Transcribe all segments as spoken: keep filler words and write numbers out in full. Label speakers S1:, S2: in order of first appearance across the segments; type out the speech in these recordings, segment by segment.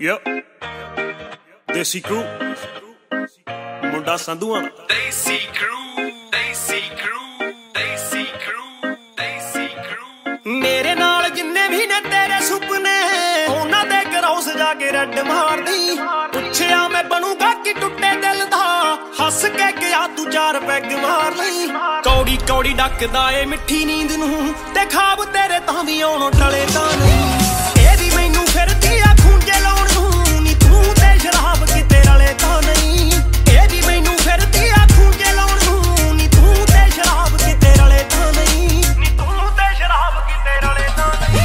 S1: Yep. Desi crew. ਮੁੰਡਾ ਸੰਧੂਆਂ
S2: Desi crew, Desi crew, Desi crew, Desi crew।
S1: ਮੇਰੇ ਨਾਲ ਜਿੰਨੇ ਵੀ ਨੇ ਤੇਰੇ ਸੁਪਨੇ ਉਹਨਾਂ ਦੇ ਘਰੋਂ ਸਜਾ ਕੇ ਰੱਡ ਮਾਰਦੀ। ਪੁੱਛਿਆ ਮੈਂ ਬਣੂਗਾ ਕਿ ਟੁੱਟੇ ਦਿਲ ਦਾ, ਹੱਸ ਕੇ ਕਿਹਾ ਤੂੰ ਚਾਰ ਪੈਗ ਮਾਰ ਲਈ। ਕੌੜੀ ਕੌੜੀ ਡੱਕਦਾ ਏ ਮਿੱਠੀ ਨੀਂਦ ਨੂੰ, ਤੇ ਖਾਬ ਤੇਰੇ ਤਾਂ ਵੀ ਆਉਣੋਂ ਟਲੇ ਤਾਂ ਨਹੀਂ। ਇਹ ਵੀ ਮੈਨੂੰ ਫਿਰਦੀ ਆ ਖੂੰਜੇ ਲਾਉਣ ਨੂੰ, ਨੀ ਤੂੰ ਤੇ ਸ਼ਰਾਬ ਕਿਤੇ ਰਲੇ ਤਾਂ ਨਹੀਂ। ਇਹ ਵੀ ਮੈਨੂੰ ਫਿਰਦੀ ਆ ਖੂੰਜੇ ਲਾਉਣ ਨੂੰ, ਨੀ ਤੂੰ ਤੇ ਸ਼ਰਾਬ ਕਿਤੇ ਰਲੇ ਤਾਂ ਨਹੀਂ। ਨੀ ਤੂੰ ਤੇ ਸ਼ਰਾਬ ਕਿਤੇ ਰਲੇ ਤਾਂ ਨਹੀਂ।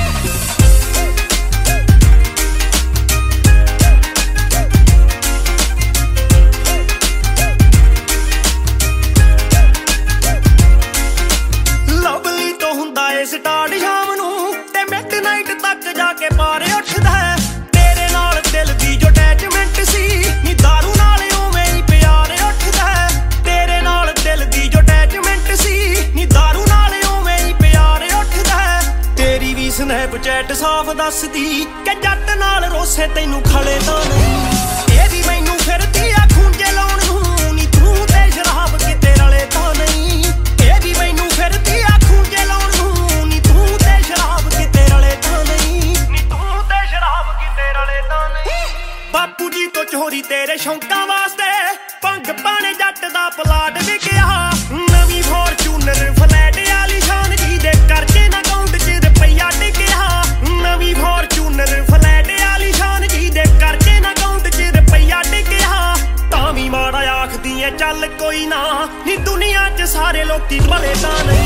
S1: ਲਵਲੀ ਤੋਂ ਹੁੰਦਾ ਏ ਸਟਾਰਟ ਸ਼ਾਮ ਨੂੰ, ਤੇ ਮਿਡਨਾਈਟ ਤੱਕ ਜਾ ਕੇ ਪਾਰ ਉੱਠਦਾ। ਤੇਰੇ ਨਾਲ ਦਿਲ ਦੀ ਜੋ ਅਟੈਚਮੈਂਟ ਸੀ, ਨੀ ਦਾਰੂ ਨਾਲ ਉਵੇਂ ਹੀ ਪਿਆਰ ਉੱਠਦਾ। ਤੇਰੇ ਨਾਲ ਦਿਲ ਦੀ ਜੋ ਅਟੈਚਮੈਂਟ ਸੀ, ਨੀ ਦਾਰੂ ਨਾਲ ਉਵੇਂ ਹੀ ਪਿਆਰ ਉੱਠਦਾ। ਤੇਰੀ ਵੀ ਸਨੈਪਚੈਟ ਸਾਫ਼ ਦੱਸਦੀ ਕਿ ਜੱਟ ਨਾਲ ਰੋਸੇ ਤੈਨੂੰ ਖਲੇ ਤਾਂ ਨਹੀਂ। ਇਹ ਵੀ ਮੈਨੂੰ ਫਿਰਦੀ ਆ ਖੂੰਜੇ ਲਾਉਣ ਨੂੰ, ਨੀ ਤੂੰ ਤੇ ਸ਼ਰਾਬ ਕਿਤੇ ਰਲੇ ਤਾਂ ਨਹੀਂ। ਇਹ ਵੀ ਮੈਨੂੰ ਫਿਰਦੀ ਆ ਖੂੰਜੇ ਲਾਉਣ ਨੂੰ, ਨੀ ਤੂੰ ਤੇ ਸ਼ਰਾਬ ਕਿਤੇ ਰਲੇ ਤਾਂ ਨਹੀਂ। ਨੀ ਤੂੰ ਤੇ ਸ਼ਰਾਬ ਕਿਤੇ ਰਲੇ ਤਾਂ ਨਹੀਂ। ਬਾਪੂ ਜੀ ਤੋਂ ਚੋਰੀ ਤੇਰੇ ਸ਼ੌਂਕਾਂ ਵਾਸਤੇ, ਭੰਗ ਪਾਣੇ ਜੱਟ ਦਾ ਪਲਾਟ ਵਿਕਿਆ। ਨਵੀਂ ਫੋਰਚੂਨਰ ਫਲੈਟ ਵਾਲੀ ਸ਼ਾਨ ਜੀ ਦੇ ਕਰਕੇ ਨਾ ਅਕਾਊਂਟ 'ਚ ਰੁਪਈਆ ਟਿਕਿਆ। ਨਵੀਂ ਫੋਰਚੂਨਰ ਫਲੈਟ ਵਾਲੀ ਸ਼ਾਨ ਜੀ ਦੇ ਕਰਕੇ ਨਾ ਅਕਾਊਂਟ 'ਚ ਰੁਪਈਆ ਟਿਕਿਆ। ਤਾਂ ਵੀ ਮਾੜਾ ਆਖਦੀ ਐ ਚੱਲ ਕੋਈ ਨਾ, ਨੀ ਦੁਨੀਆ 'ਚ ਸਾਰੇ ਲੋਕੀ ਭਲੇ ਤਾਂ ਨਹੀਂ।